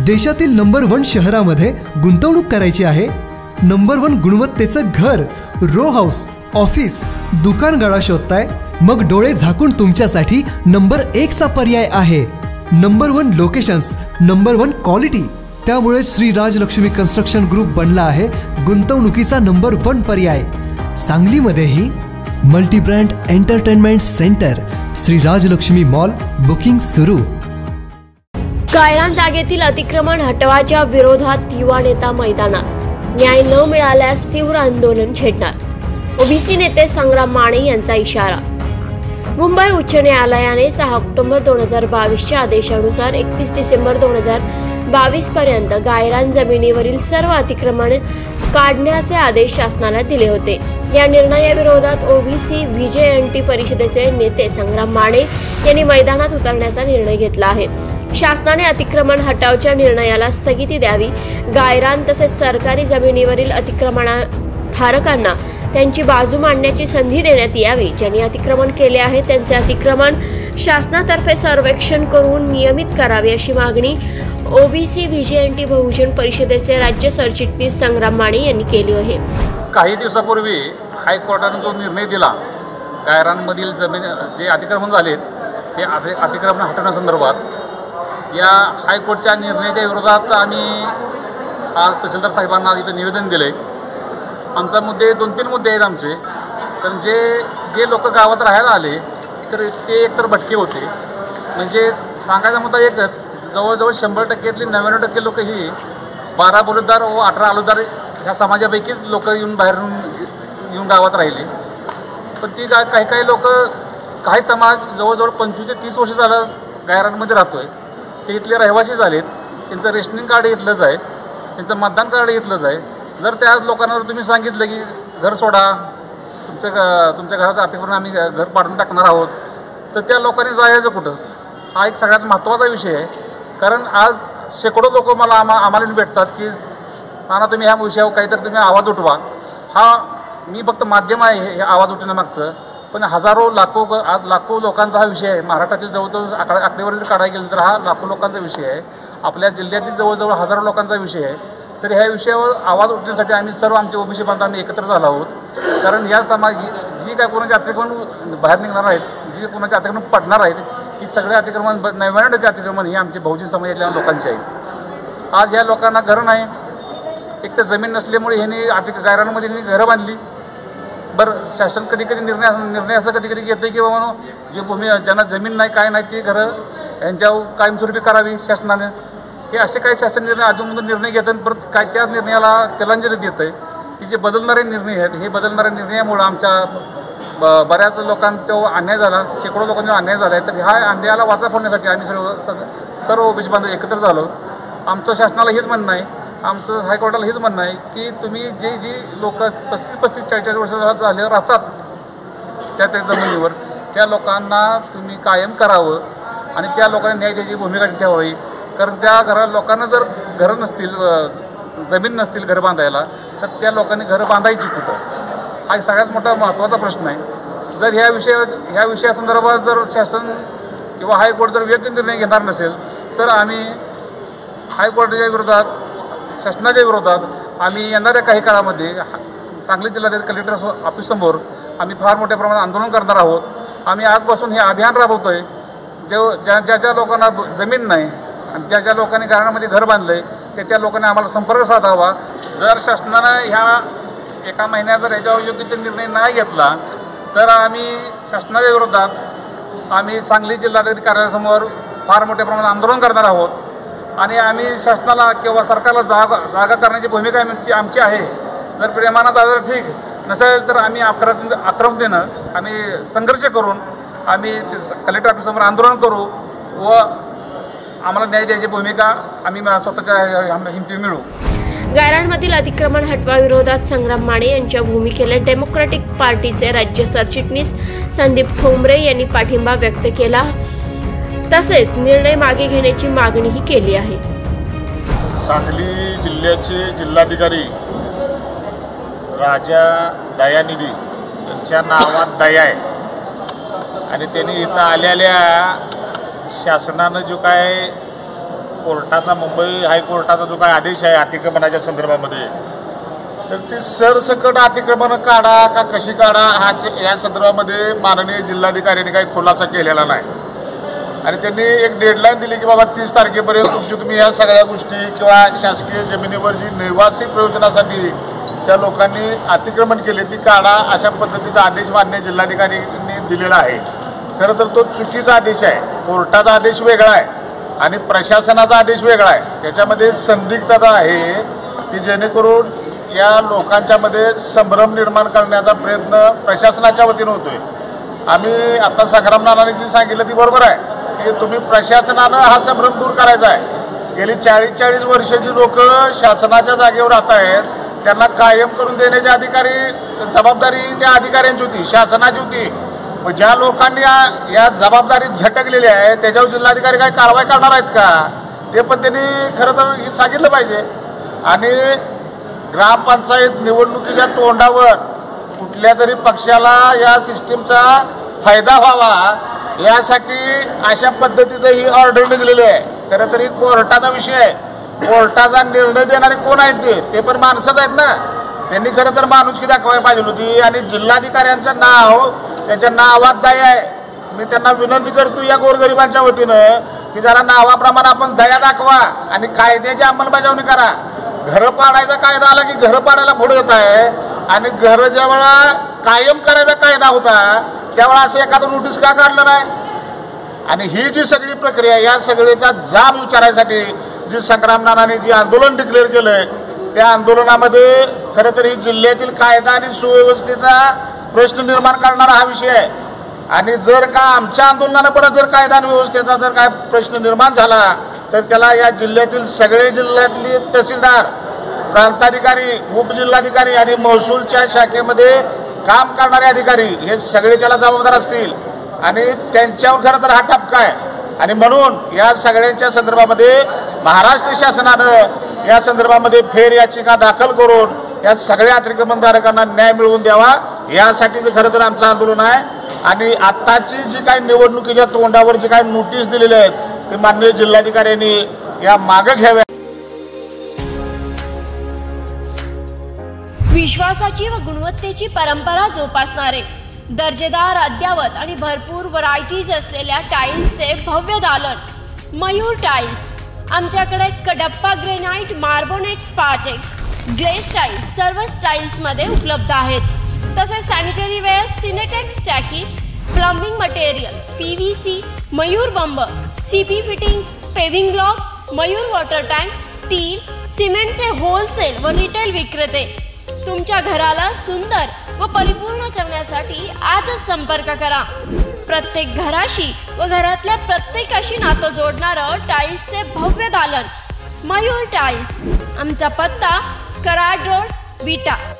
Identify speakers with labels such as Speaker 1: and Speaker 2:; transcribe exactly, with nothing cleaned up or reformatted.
Speaker 1: देशातील number one शहरामध्ये गुंतवणूक करायची आहे? नंबर वन गुणवत्तेचं घर, रो हाऊस, ऑफिस, दुकान गाळा शोधताय? मग डोळे झाकून तुमच्यासाठी नंबर एक चा पर्याय आहे. Number one locations, number one quality. त्यामुळे श्री राजलक्ष्मी कन्स्ट्रक्शन ग्रुप बनला आहे गुंतवणुकीचा नंबर वन पर्याय. सांगलीमध्येही multi brand entertainment centre, Shri Rajlakshmi mall, booking सुरू.
Speaker 2: गायरान जागेतील अतिक्रमण हटवाच्या विरोधात युवा नेता मैदानात. न्याय न मिळाल्यास तीव्र आंदोलन छेडणार. ओबीसी नेते संग्राम माने यांचा इशारा. मुंबई उच्च न्यायालयाने सहा ऑक्टोबर दोन हजार बावीसच्या आदेशानुसार एकतीस डिसेंबर दोन हजार बावीस पर्यंत गायरान जमिनीवरील सर्व अतिक्रमण काढण्याचे आदेश शासनाला दिले होते. या निर्णयाविरोधात ओबीसी व्हीजेएनटी परिषदेचे नेते संग्राम माने यांनी मैदानात उतरण्याचा निर्णय घेतला आहे. शासनाने अतिक्रमण हटावच्या निर्णयाला स्थगिती द्यावी. गायरान तसेच सरकारी जमिनीवरील अतिक्रमणधारकांना त्यांची बाजू मांडण्याची संधी देण्यात यावी. ज्यांनी अतिक्रमण केले आहे त्यांचे अतिक्रमण शासनातर्फे सर्वेक्षण करून नियमित करावे अशी मागणी ओबीसी व्हीजेएनटी बहुजन परिषदेचे राज्य सरचिटणीस संग्राम माने यांनी केली आहे.
Speaker 3: काही दिवसापूर्वी हायकोर्टाने जो निर्णय दिला गायरानमधील जमीन जे अतिक्रमण झालेत ते अतिक्रमण हटवण्यासंदर्भात, या हायकोर्टच्या निर्णयाच्या विरोधात आम्ही आज तहसीलदार साहेबांना इथं निवेदन दिले. आमचा मुद्दे दोन तीन मुद्दे आहेत आमचे. कारण जे जे लोक गावात राहायला आले तर ते एकतर भटके होते. म्हणजे सांगायचा मुद्दा एकच, जवळजवळ शंभर टक्क्यातली नव्याण्णव टक्के लोक ही बारा बलुतदार व अठरा आलुदार ह्या समाजापैकीच लोक येऊन बाहेरून येऊन गावात राहिले. पण ती गा काही काही लोक, काही समाज जवळजवळ पंचवीस ते तीस वर्ष झालं गायरानमध्ये राहतो आहे. ते इथले रहिवासी झालेत. त्यांचं रेशनिंग कार्ड इथलंच आहे, त्यांचं मतदान कार्ड इथलंच आहे. जर त्या लोकांना जर तुम्ही सांगितलं की घर सोडा, तुमच्या तुमच्या घराचं अतिक्रमण आम्ही घर पाडून टाकणार आहोत, तर त्या लोकांनी जायचं कुठं? हा एक सगळ्यात महत्त्वाचा विषय आहे. कारण आज शेकडो लोक मला आम्हा आम्हाला भेटतात की नाना तुम्ही ह्या विषयावर काहीतरी तुम्ही आवाज उठवा. हा मी फक्त माध्यम आहे हे आवाज उठवण्यामागचं, पण हजारो लाखो आज लाखो लोकांचा हा विषय आहे. महाराष्ट्रातील जवळजवळ आकडा आकडेवारी जर काढायला गेलं तर हा लाखो लोकांचा विषय आहे. आपल्या जिल्ह्यातील जवळजवळ हजारो लोकांचा विषय आहे. तर ह्या विषयावर आवाज उठण्यासाठी आम्ही सर्व आमचे ओबीसी बांधवांनी एकत्र झालो आहोत. कारण या समाज जी काय कोणाचे अतिक्रमण बाहेर निघणार आहेत, जी कोणाचे अतिक्रमण पडणार आहेत, ही सगळे अतिक्रमण नव्याण्णव टक्के अतिक्रमण ही आमचे बहुजन समाजातल्या लोकांचे आहेत. आज ह्या लोकांना घरं नाही, एक तर जमीन नसल्यामुळे ह्यांनी अति गायरानमध्ये ह्यांनी घरं बांधली. बरं, शासन कधी कधी निर्णय निर्णय असं कधी कधी घेतं की बाबा जे भूमी ज्यांना जमीन नाही काय नाही ती घरं यांच्यावर कायमस्वरूपी करावी शासनाने. हे असे काही शासन निर्णय अजूनमधून निर्णय घेतात, परत काय त्याच निर्णयाला तिलांजली देतं आहे की जे बदलणारे निर्णय आहेत. हे बदलणाऱ्या निर्णयामुळं आमच्या ब बऱ्याच लोकांचा अन्याय झाला, शेकडो लोकांचा अन्याय झाला आहे. तर ह्या अन्यायाला वाचा फोडण्यासाठी आम्ही सर्व सग सर्व ओबीसी बांधव एकत्र झालो. आमचं शासनाला हेच म्हणणं आहे, आमचं हायकोर्टाला हेच म्हणणं आहे की तुम्ही जे जी लोक पस्तीस पस्तीस चाळीस वर्ष झाले राहतात त्या त्या जमिनीवर, त्या लोकांना तुम्ही कायम करावं आणि त्या लोकांनी न्याय द्यायची भूमिका ठेवावी. कारण त्या घरा लोकांना जर घरं नसतील, जमीन नसतील घर बांधायला, तर त्या लोकांनी घरं बांधायची कुठं? हा एक सगळ्यात मोठा महत्त्वाचा प्रश्न आहे. जर ह्या विषया ह्या विषयासंदर्भात जर शासन किंवा हायकोर्ट जर योग्य निर्णय घेणार नसेल तर आम्ही हायकोर्टाच्या विरोधात, शासनाच्या विरोधात आम्ही येणाऱ्या काही काळामध्ये सांगली जिल्ह्यातील कलेक्टर ऑफिससमोर आम्ही फार मोठ्या प्रमाणात आंदोलन करणार आहोत. आम्ही आजपासून हे अभियान राबवतो आहे. जे ज्या ज्या ज्या लोकांना जमीन नाही आणि ज्या ज्या लोकांनी गारणामध्ये घर बांधलं आहे ते त्या लोकांनी आम्हाला संपर्क साधावा. जर शासनानं ह्या एका महिन्यात जर याच्यावर योग्य ते निर्णय नाही घेतला तर आम्ही शासनाच्या विरोधात आम्ही सांगली जिल्हाधिकारी कार्यालयासमोर फार मोठ्या प्रमाणात आंदोलन करणार आहोत. आणि आम्ही शासनाला किंवा सरकारला जागा जागा करण्याची भूमिका आमची आमची आहे. जर प्रेमानं दादा ठीक नसेल तर आम्ही आक्रम आक्रमतेनं आम्ही संघर्ष करून आम्ही कलेक्टर ऑफिससमोर आंदोलन करू व आम्हाला न्याय द्यायची भूमिका आम्ही स्वतःच्या हिमतीवर मिळू.
Speaker 2: गायरानमधील अतिक्रमण हटवा विरोधात संग्राम माने यांच्या भूमिकेला डेमोक्रॅटिक पार्टीचे राज्य सरचिटणीस संदीप ठोंबरे यांनी पाठिंबा व्यक्त केला. तसेच निर्णय मागे घेण्याची मागणीही केली आहे.
Speaker 4: सांगली जिल्ह्याचे जिल्हाधिकारी राजा दयानिधी यांच्या नावात दया आहे आणि त्यांनी इथं आलेल्या शासनानं जो काय कोर्टाचा मुंबई हायकोर्टाचा जो काय आदेश आहे अतिक्रमणाच्या संदर्भामध्ये, तर ती सरसकट अतिक्रमण काढा का कशी काढा हा या संदर्भामध्ये माननीय जिल्हाधिकाऱ्यांनी काही खुलासा केलेला नाही. आणि त्यांनी एक डेडलाईन दिली की बाबा तीस तारखेपर्यंत तुमची तुम्ही ह्या सगळ्या गोष्टी किंवा शासकीय जमिनीवर जी निवासी प्रयोजनासाठी त्या लोकांनी अतिक्रमण केले ती काढा, अशा पद्धतीचा आदेश माननीय जिल्हाधिकाऱ्यांनी दिलेला आहे. खरं तर तो चुकीचा आदेश आहे. कोर्टाचा आदेश वेगळा आहे आणि प्रशासनाचा आदेश वेगळा आहे. त्याच्यामध्ये संदिग्धता आहे की जेणेकरून या लोकांच्यामध्ये संभ्रम निर्माण करण्याचा प्रयत्न प्रशासनाच्या वतीनं होतोय. आम्ही आता संग्राम नानांनी जी सांगितलं ती बरोबर आहे की तुम्ही प्रशासनानं हा संभ्रम दूर करायचा आहे. गेली चाळीस चाळीस वर्षाची लोक शासनाच्या जागेवर राहत आहेत, त्यांना कायम करून देण्याची अधिकारी जबाबदारी त्या अधिकाऱ्यांची होती, शासनाची होती. मग ज्या लोकांनी या जबाबदारीत झटकलेली आहे त्याच्यावर जिल्हाधिकारी काय कारवाई करणार आहेत का, ते पण त्यांनी खरं तर सांगितलं पाहिजे. आणि ग्रामपंचायत निवडणुकीच्या तोंडावर कुठल्या तरी पक्षाला या सिस्टीमचा फायदा व्हावा यासाठी अशा पद्धतीचं ही ऑर्डर निघलेली आहे. खरं तरी कोर्टाचा विषय आहे. कोर्टाचा निर्णय देणारे कोण आहेत ते ते पण माणसंच आहेत ना. त्यांनी खरं तर माणुसकी दाखवायला पाहिजे होती. आणि जिल्हाधिकाऱ्यांचं नाव त्यांच्या नावात दया आहे. मी त्यांना विनंती करतो या गोरगरिबांच्या वतीनं की जरा नावाप्रमाणे आपण दया दाखवा आणि कायद्याची अंमलबजावणी करा. घरं पाडायचा कायदा आला की घरं पाडायला पुढे येत आहे आणि घरं ज्यावेळा कायम करायचा कायदा होता त्यावेळा असं एखादं नोटीस का काढलं नाही. आणि ही जी सगळी प्रक्रिया या सगळ्याचा जाब विचारायसाठी जी संग्राम नानाने जी आंदोलन डिक्लेअर केलंय त्या आंदोलनामध्ये खरं तर ही जिल्ह्यातील कायदा आणि सुव्यवस्थेचा प्रश्न निर्माण करणारा हा विषय आहे. आणि जर का आमच्या आंदोलनानं परत जर कायदा आणि व्यवस्थेचा जर काय प्रश्न निर्माण झाला तर त्याला या जिल्ह्यातील सगळे जिल्ह्यातले तहसीलदार, प्रांताधिकारी, उपजिल्हाधिकारी आणि महसूलच्या शाखेमध्ये काम करणारे अधिकारी हे सगळे त्याला जबाबदार असतील आणि त्यांच्यावर खरं तर हा ठपका आहे. आणि म्हणून या सगळ्यांच्या संदर्भामध्ये महाराष्ट्र शासनानं या संदर्भामध्ये फेर याचिका दाखल करून या सगळ्या अतिक्रमणधारकांना न्याय मिळवून द्यावा यासाठीचं खरं तर आमचं आंदोलन आहे. आणि आत्ताची जी काही निवडणुकीच्या तोंडावर जी काही नोटीस दिलेली आहेत ते माननीय जिल्हाधिकाऱ्यांनी या मागे घ्याव्या.
Speaker 2: विश्वासाची व गुणवत्तेची परंपरा जोपासणारे दर्जेदार, अद्यावत आणि भरपूर व्हरायटीज असलेल्या टाईल्सचे भव्य दालन मयूर टाईल्स. आमच्याकडे Kadappa granite, Marbonite, Spartex, glaze tiles सर्व स्टाईल्समध्ये उपलब्ध आहेत. तसेच सॅनिटरी वेअर, सिनेटेक्स टॅकी, plumbing material, P V C, Mayur बंब, C P fitting, paving block, Mayur water tank, steel, सिमेंटचे होलसेल व रिटेल विक्रेते. तुमच्या घराला सुंदर व परिपूर्ण करण्यासाठी आजच संपर्क करा. प्रत्येक घराशी व घरातल्या प्रत्येकाशी नातं जोडणारं टाईल्सचे भव्य दालन मयूर टाईल्स. आमचा पत्ता कराड रोड, विटा.